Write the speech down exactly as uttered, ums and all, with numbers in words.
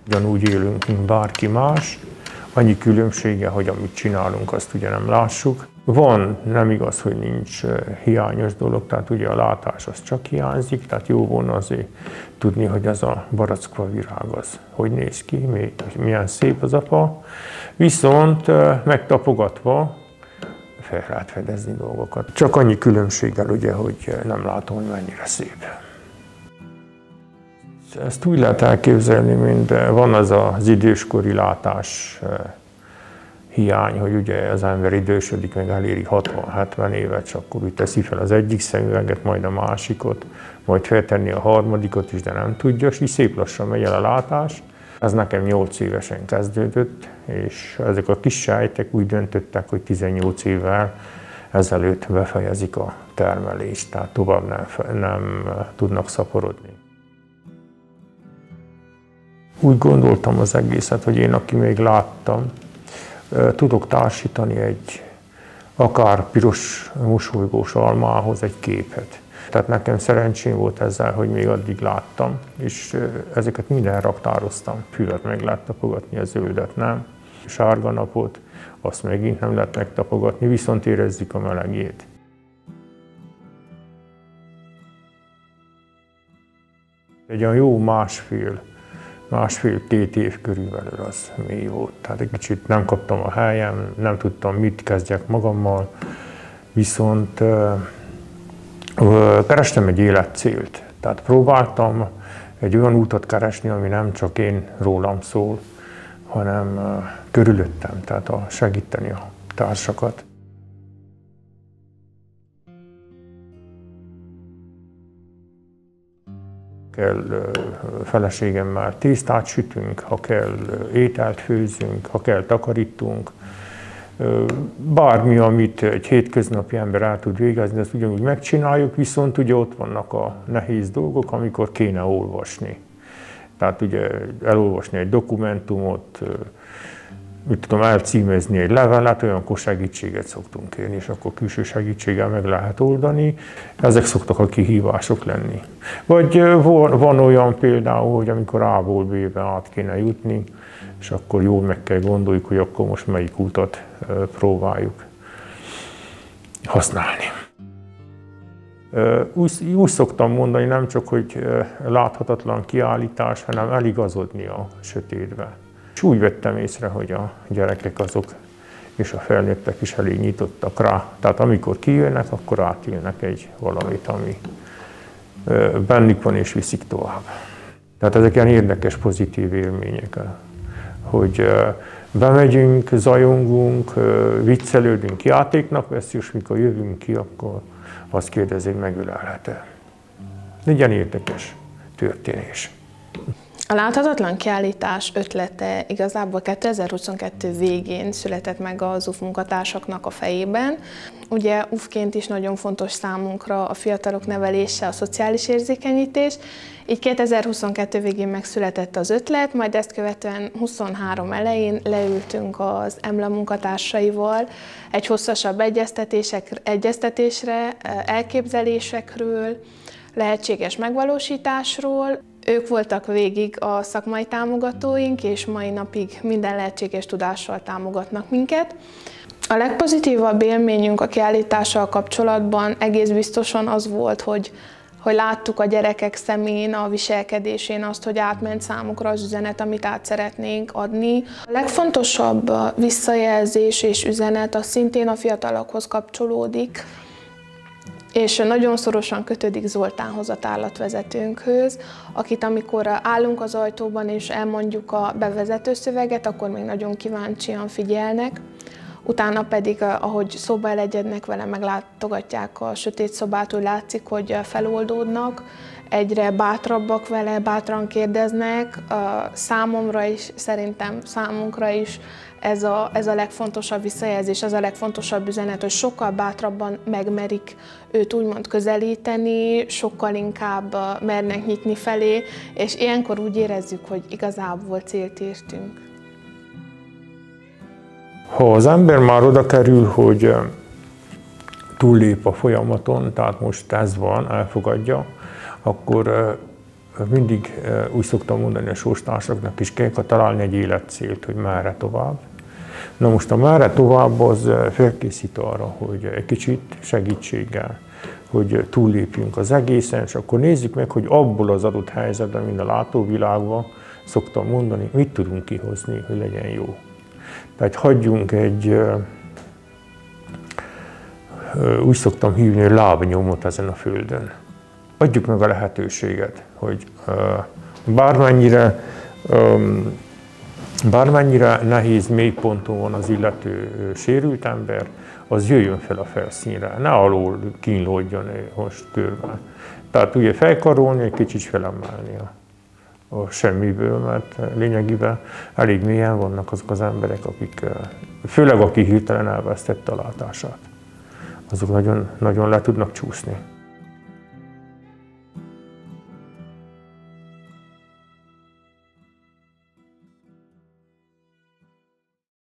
Ugyanúgy élünk, mint bárki más, annyi különbsége, hogy amit csinálunk, azt ugye nem lássuk. Van, nem igaz, hogy nincs hiányos dolog, tehát ugye a látás az csak hiányzik, tehát jó volna azért tudni, hogy az a barackfa virág az hogy néz ki, milyen szép az a fa. Viszont megtapogatva fel lehet fedezni dolgokat. Csak annyi különbséggel ugye, hogy nem látom, hogy mennyire szép. Ezt úgy lehet elképzelni, mint van az az időskori látás hiány, hogy ugye az ember idősödik, meg eléri hatvan-hetven évet, és akkor úgy teszi fel az egyik szemüveget, majd a másikot, majd feltenni a harmadikot is, de nem tudja, és így szép lassan megy el a látás. Ez nekem nyolc évesen kezdődött, és ezek a kis sejtek úgy döntöttek, hogy tizennyolc évvel ezelőtt befejezik a termelést, tehát tovább nem, nem tudnak szaporodni. Úgy gondoltam az egészet, hogy én, aki még láttam, tudok társítani egy akár piros mosolygós almához egy képet. Tehát nekem szerencsém volt ezzel, hogy még addig láttam, és ezeket minden raktároztam. Füvet meg lehet tapogatni, a zöldet nem. A sárga napot, azt megint nem lehet megtapogatni, viszont érezzük a melegjét. Egy olyan jó másfél, másfél-két év körülbelül az mély volt. Tehát egy kicsit nem kaptam a helyem, nem tudtam, mit kezdjek magammal, viszont kerestem egy életcélt. Tehát próbáltam egy olyan útat keresni, ami nem csak én rólam szól, hanem körülöttem, tehát a segíteni a társakat. Kell feleségemmel tésztát sütünk, ha kell ételt főzünk, ha kell takarítunk. Bármi, amit egy hétköznapi ember el tud végezni, ezt ugyanúgy megcsináljuk, viszont ugye ott vannak a nehéz dolgok, amikor kéne olvasni. Tehát ugye elolvasni egy dokumentumot, mit tudom, elcímezni egy levelet, olyankor segítséget szoktunk kérni, és akkor külső segítséggel meg lehet oldani. Ezek szoktak a kihívások lenni. Vagy van olyan például, hogy amikor A-ból B-be át kéne jutni, és akkor jól meg kell gondoljuk, hogy akkor most melyik utat próbáljuk használni. Úgy, úgy szoktam mondani, nem csak, hogy láthatatlan kiállítás, hanem eligazodni a sötétbe. És úgy vettem észre, hogy a gyerekek azok és a felnőttek is elég nyitottak rá. Tehát amikor kijönnek, akkor átélnek egy valamit, ami bennük van és viszik tovább. Tehát ezek ilyen érdekes, pozitív élmények, hogy bemegyünk, zajongunk, viccelődünk, játéknak vesszük, és mikor jövünk ki, akkor azt kérdezi, hogy megölelhet-e. Egy ilyen érdekes történés. A láthatatlan kiállítás ötlete igazából kétezer-huszonkettő végén született meg az u ef munkatársaknak a fejében. Ugye u ef-ként is nagyon fontos számunkra a fiatalok nevelése, a szociális érzékenyítés. Így kétezer-huszonkettő végén megszületett az ötlet, majd ezt követően huszonhárom elején leültünk az EMLA munkatársaival egy hosszasabb egyeztetésre, elképzelésekről, lehetséges megvalósításról. Ők voltak végig a szakmai támogatóink, és mai napig minden lehetséges tudással támogatnak minket. A legpozitívabb élményünk a kiállítással kapcsolatban egész biztosan az volt, hogy, hogy láttuk a gyerekek szemén, a viselkedésén azt, hogy átment számukra az üzenet, amit át szeretnénk adni. A legfontosabb visszajelzés és üzenet az szintén a fiatalokhoz kapcsolódik, és nagyon szorosan kötődik Zoltánhoz, a tárlatvezetőnkhöz, akit amikor állunk az ajtóban és elmondjuk a bevezető szöveget, akkor még nagyon kíváncsian figyelnek. Utána pedig, ahogy szóba elegyednek vele, meglátogatják a sötét szobát, úgy látszik, hogy feloldódnak, egyre bátrabbak vele, bátran kérdeznek. Számomra is, szerintem számunkra is ez a, ez a legfontosabb visszajelzés, ez a legfontosabb üzenet, hogy sokkal bátrabban megmerik őt úgymond közelíteni, sokkal inkább mernek nyitni felé, és ilyenkor úgy érezzük, hogy igazából célt értünk. Ha az ember már oda kerül, hogy túllép a folyamaton, tehát most ez van, elfogadja, akkor mindig úgy szoktam mondani a sorstársaknak is, kell találni egy életcélt, hogy merre tovább. Na most a merre tovább az felkészít arra, hogy egy kicsit segítséggel, hogy túllépjünk az egészen, és akkor nézzük meg, hogy abból az adott helyzetben, mint a látóvilágban, szoktam mondani, mit tudunk kihozni, hogy legyen jó. Tehát hagyjunk egy, úgy szoktam hívni, hogy lábnyomot ezen a földön. Adjuk meg a lehetőséget, hogy bármennyire, bármennyire nehéz mélyponton van az illető sérült ember, az jöjjön fel a felszínre, ne alól kínlódjon most körben. Tehát ugye felkarolni, egy kicsit felemelni a, a semmiből, mert lényegében elég mélyen vannak azok az emberek, akik, főleg aki hirtelen elvesztette a látását, azok nagyon, nagyon le tudnak csúszni.